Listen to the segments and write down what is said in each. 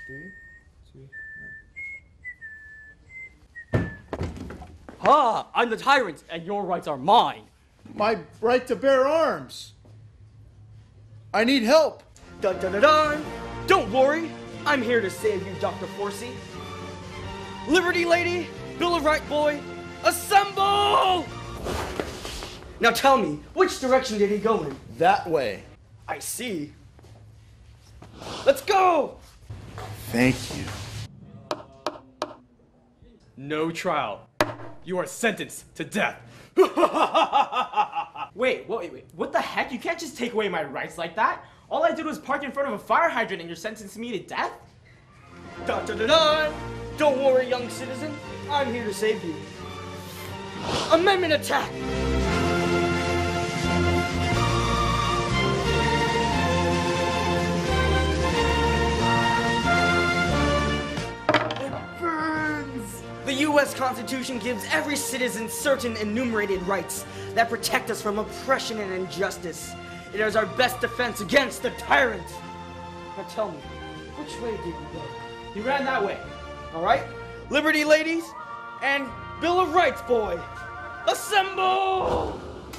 3, 2, 9. Ha! I'm the tyrant, and your rights are mine. My right to bear arms. I need help. Dun dun dun dun! Don't worry, I'm here to save you, Dr. Forsey. Liberty Lady, Bill of Right Boy, assemble! Now tell me, which direction did he go in? That way. I see. Let's go! Thank you. No trial. You are sentenced to death. Wait, what the heck? You can't just take away my rights like that. All I did was park in front of a fire hydrant and you're sentencing me to death? Dun dun dun dun! Don't worry, young citizen. I'm here to save you. Amendment attack! The U.S. Constitution gives every citizen certain enumerated rights that protect us from oppression and injustice. It is our best defense against the tyrant. Now tell me, which way did you go? He ran that way. All right? Liberty ladies and Bill of Rights boy, assemble!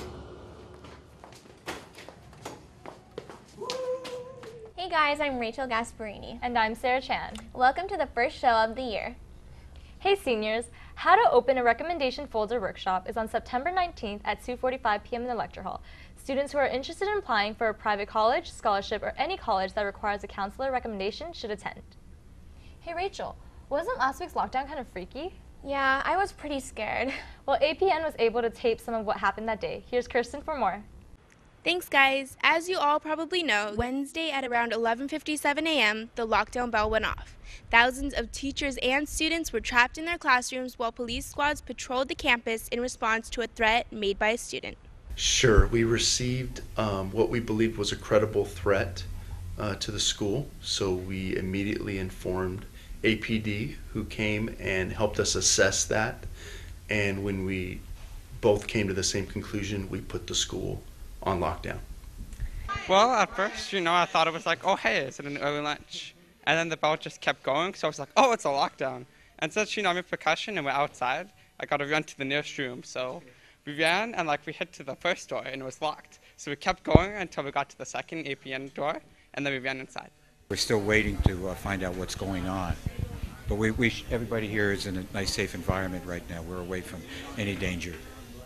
Hey guys, I'm Rachel Gasparini. And I'm Sarah Chan. Welcome to the first show of the year. Hey seniors, How to Open a Recommendation Folder workshop is on September 19th at 2:45 p.m. in the lecture hall. Students who are interested in applying for a private college, scholarship, or any college that requires a counselor recommendation should attend. Hey Rachel, wasn't last week's lockdown kind of freaky? Yeah, I was pretty scared. Well, APN was able to tape some of what happened that day. Here's Kirsten for more. Thanks, guys. As you all probably know, Wednesday at around 11:57 a.m., the lockdown bell went off. Thousands of teachers and students were trapped in their classrooms while police squads patrolled the campus in response to a threat made by a student. Sure, we received what we believed was a credible threat to the school, so we immediately informed APD, who came and helped us assess that, and when we both came to the same conclusion, we put the school on lockdown. Well, at first, I thought it was like, oh, hey, it's an early lunch. And then the bell just kept going, so I was like, oh, it's a lockdown. And since, I'm in percussion and we're outside, I got to run to the nearest room. So we ran and we hit to the first door and it was locked. So we kept going until we got to the second APN door and then we ran inside. We're still waiting to find out what's going on. But everybody here is in a nice, safe environment right now. We're away from any danger.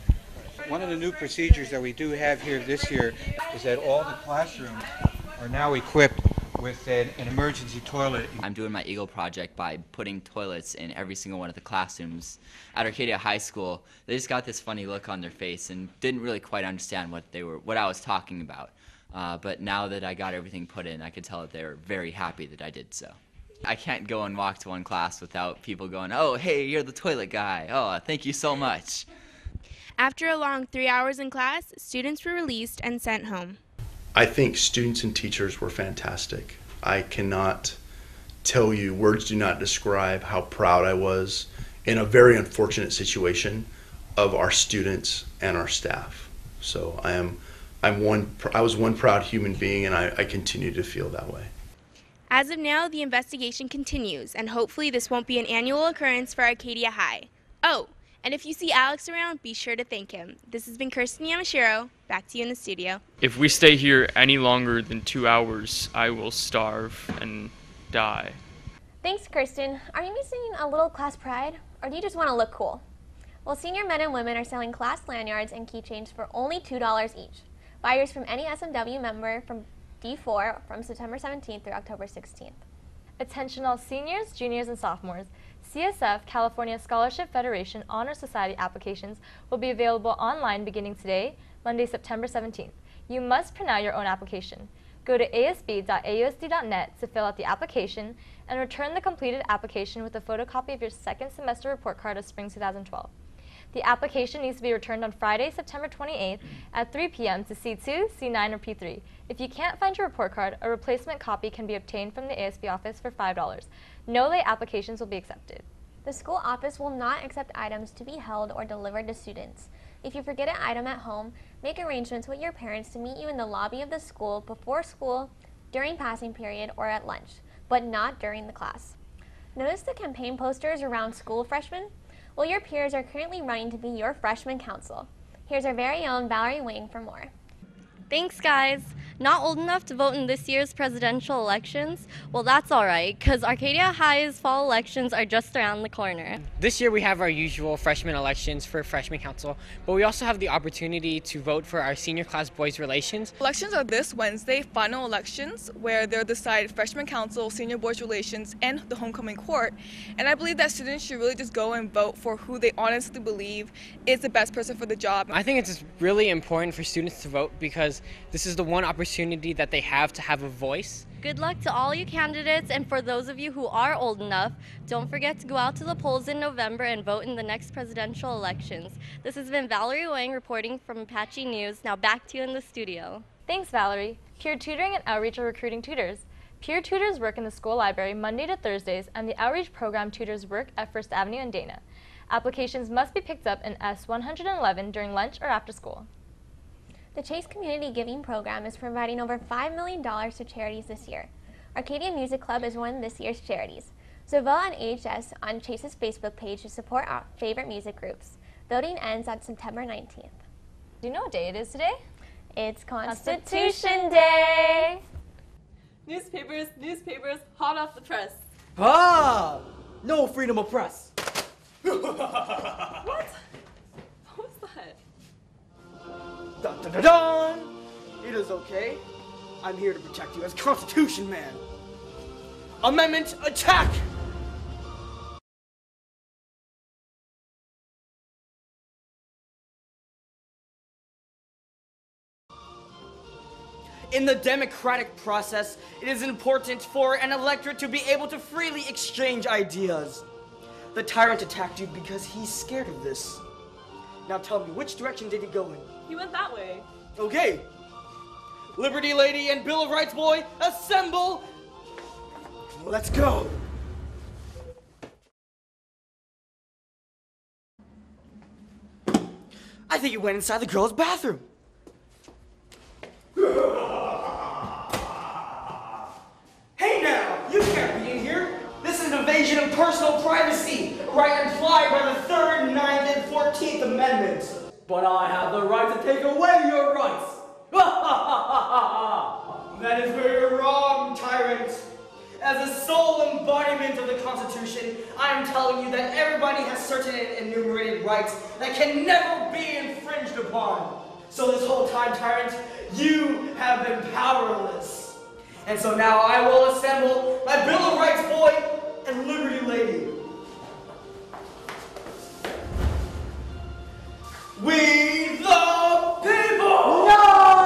One of the new procedures that we do have here this year is that all the classrooms are now equipped with an emergency toilet. I'm doing my Eagle project by putting toilets in every single one of the classrooms at Arcadia High School. They just got this funny look on their face and didn't really quite understand what I was talking about. But now that I got everything put in, I could tell that they were very happy that I did so. I can't go and walk to one class without people going, oh, hey, you're the toilet guy. Oh, thank you so much. After a long 3 hours in class, students were released and sent home. I think students and teachers were fantastic. I cannot tell you, words do not describe how proud I was in a very unfortunate situation of our students and our staff. So I was one proud human being, and I continue to feel that way. As of now, the investigation continues, and hopefully this won't be an annual occurrence for Arcadia High. Oh, and if you see Alex around, be sure to thank him. This has been Kirsten Yamashiro. Back to you in the studio. If we stay here any longer than 2 hours, I will starve and die. Thanks, Kirsten. Are you missing a little class pride, or do you just want to look cool? Well, senior men and women are selling class lanyards and keychains for only $2 each. Buyers from any SMW member from D4 from September 17th through October 16th. Attention all seniors, juniors, and sophomores. CSF, California Scholarship Federation Honor Society applications will be available online beginning today, Monday, September 17th. You must print out your own application. Go to asb.ausd.net to fill out the application and return the completed application with a photocopy of your second semester report card of spring 2012. The application needs to be returned on Friday, September 28th at 3 p.m. to C2, C9, or P3. If you can't find your report card, a replacement copy can be obtained from the ASB office for $5. No late applications will be accepted. The school office will not accept items to be held or delivered to students. If you forget an item at home, make arrangements with your parents to meet you in the lobby of the school before school, during passing period, or at lunch. but not during the class. Notice the campaign posters around school freshmen? Well, your peers are currently running to be your freshman council. Here's our very own Valerie Wing for more. Thanks, guys. Not old enough to vote in this year's presidential elections? Well, that's all right, because Arcadia High's fall elections are just around the corner. This year we have our usual freshman elections for freshman council, but we also have the opportunity to vote for our senior class boys relations. Elections are this Wednesday, final elections, where they'll decide freshman council, senior boys relations, and the homecoming court. And I believe that students should really just go and vote for who they honestly believe is the best person for the job. I think it's really important for students to vote because this is the one opportunity that they have to have a voice. Good luck to all you candidates, and for those of you who are old enough, don't forget to go out to the polls in November and vote in the next presidential elections. This has been Valerie Wang reporting from Apache News. Now back to you in the studio. Thanks, Valerie. Peer tutoring and outreach are recruiting tutors. Peer tutors work in the school library Monday to Thursdays, and the outreach program tutors work at First Avenue and Dana. Applications must be picked up in S111 during lunch or after school. The Chase Community Giving Program is providing over $5 million to charities this year. Arcadia Music Club is one of this year's charities. So vote on AHS on Chase's Facebook page to support our favorite music groups. Voting ends on September 19th. Do you know what day it is today? It's Constitution Day! Newspapers, hot off the press. Ah! No freedom of press. What? What was that? Dun dun dun dun! It is okay. I'm here to protect you as Constitution Man. Amendment attack! In the democratic process, it is important for an electorate to be able to freely exchange ideas. The tyrant attacked you because he's scared of this. Now tell me, which direction did he go in? He went that way. Okay. Liberty Lady and Bill of Rights Boy, assemble! Let's go! I think he went inside the girls' bathroom. Hey now, you can't be in here. This is an invasion of personal privacy, right implied by the 3rd, 9th, and 14th Amendments. But I have the right to take away your rights. That is where you're wrong, tyrant. As a sole embodiment of the Constitution, I am telling you that everybody has certain enumerated rights that can never be infringed upon. So this whole time, tyrant, you have been powerless. And so now I will assemble my Bill of Rights Boy and Liberty Lady. We the people! No!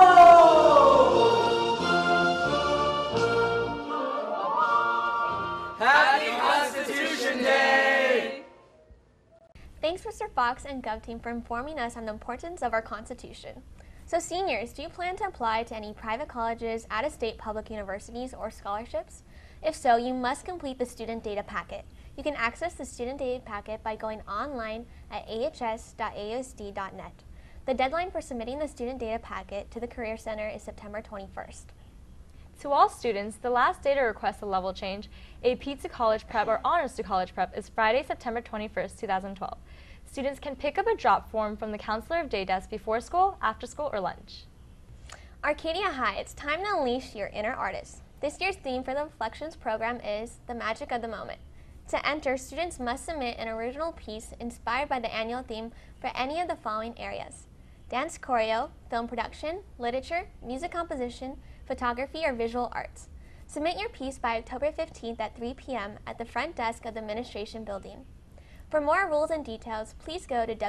Happy Constitution Day! Thanks Mr. Fox and GovTeam for informing us on the importance of our Constitution. So seniors, do you plan to apply to any private colleges, out-of-state public universities, or scholarships? If so, you must complete the student data packet. You can access the student data packet by going online at ahs.ausd.net. The deadline for submitting the student data packet to the Career Center is September 21st. To all students, the last day to request a level change, AP to college prep or honors to college prep is Friday, September 21st, 2012. Students can pick up a drop form from the Counselor of Day desk before school, after school, or lunch. Arcadia High, it's time to unleash your inner artist. This year's theme for the Reflections program is The Magic of the Moment. To enter, students must submit an original piece inspired by the annual theme for any of the following areas: dance choreo, film production, literature, music composition, photography, or visual arts. Submit your piece by October 15th at 3 p.m. at the front desk of the Administration Building. For more rules and details, please go to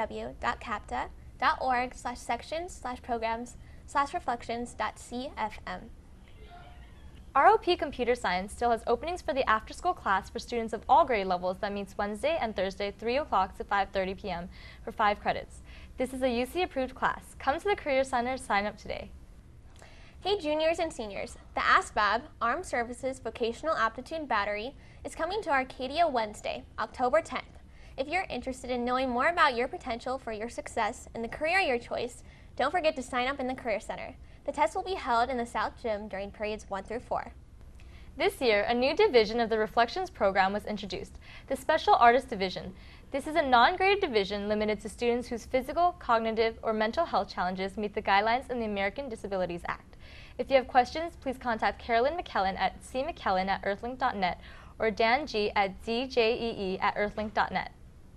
www.capta.org/sections/programs/reflections.cfm. ROP Computer Science still has openings for the after-school class for students of all grade levels that meets Wednesday and Thursday 3 o'clock to 5:30 p.m. for 5 credits. This is a UC-approved class. Come to the Career Center to sign up today. Hey juniors and seniors, the ASVAB, Armed Services Vocational Aptitude Battery, is coming to Arcadia Wednesday, October 10th. If you're interested in knowing more about your potential for your success in the career of your choice, don't forget to sign up in the Career Center. The test will be held in the South Gym during periods 1 through 4. This year, a new division of the Reflections program was introduced, the Special Artist Division. This is a non-graded division limited to students whose physical, cognitive, or mental health challenges meet the guidelines in the American Disabilities Act. If you have questions, please contact Carolyn McKellen at cmckellan@earthlink.net or Dan G at djee@earthlink.net.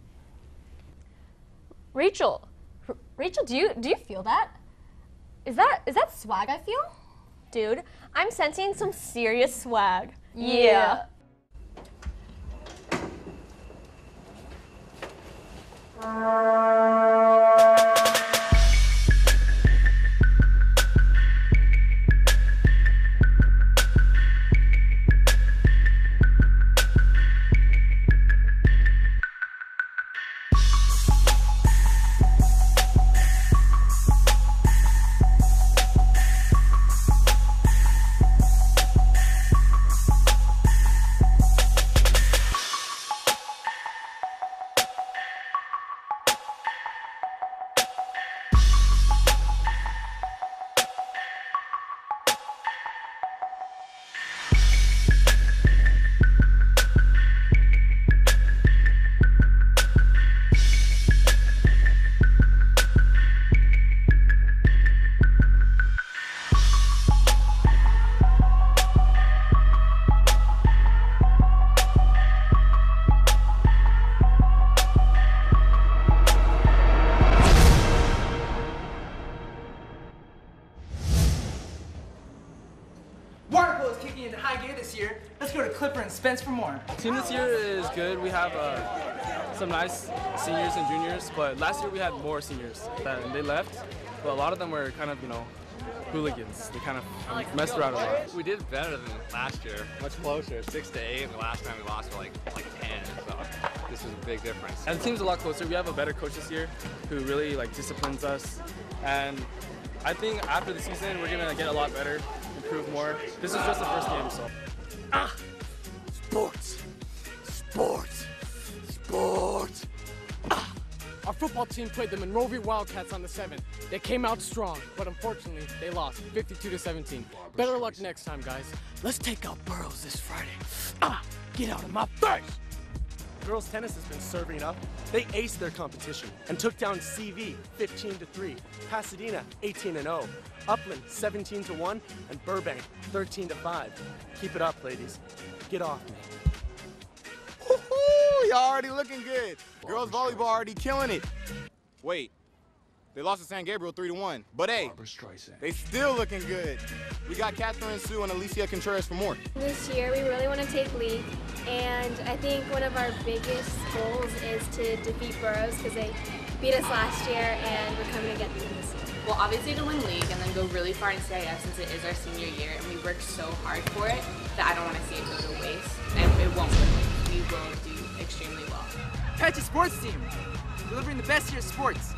Rachel, do you feel that? Is that swag I feel? Dude, I'm sensing some serious swag. Yeah. Waterpolo is kicking into high gear this year. Let's go to Clipper and Spence for more. Team this year is good. We have some nice seniors and juniors, but last year we had more seniors and they left. But a lot of them were kind of, hooligans. They kind of messed around a lot. We did better than last year, much closer, 6-8. And the last time we lost were like 10. So this is a big difference. And the team's a lot closer. We have a better coach this year who really disciplines us. And I think after the season we're gonna get a lot better, improve more. This is just the first game, so. Sports. Our football team played the Monrovia Wildcats on the 7th. They came out strong, but unfortunately, they lost 52-17. Better luck next time, guys. Let's take out Burroughs this Friday. Get out of my face! Girls tennis has been serving up. They aced their competition and took down CV 15-3, Pasadena 18-0, Upland 17-1, and Burbank 13-5. Keep it up, ladies. Get off me. Y'all already looking good. Girls volleyball already killing it. Wait, they lost to San Gabriel 3-1. But hey, they still looking good. We got Catherine Sue and Alicia Contreras for more. This year we really want to take league, and I think one of our biggest goals is to defeat Burroughs because they beat us last year and we're coming to get them this year. Well, obviously to win league and then go really far in CIF since it is our senior year and we worked so hard for it that I don't want to see it go to waste, and it won't go to waste. We will do extremely well. Patchy Sports Team, delivering the best here at sports.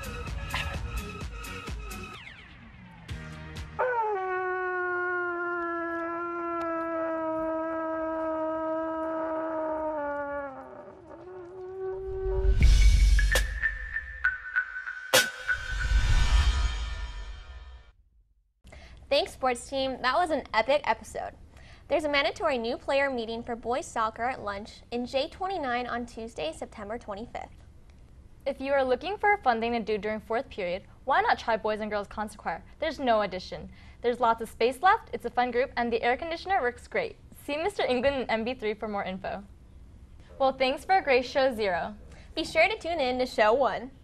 Thanks, sports team. That was an epic episode. There's a mandatory new player meeting for boys soccer at lunch in J29 on Tuesday, September 25th. If you are looking for a fun thing to do during 4th period, why not try Boys and Girls Concert Choir? There's no addition. There's lots of space left, it's a fun group, and the air conditioner works great. See Mr. England in MB3 for more info. Well, thanks for a great show 0. Be sure to tune in to show 1.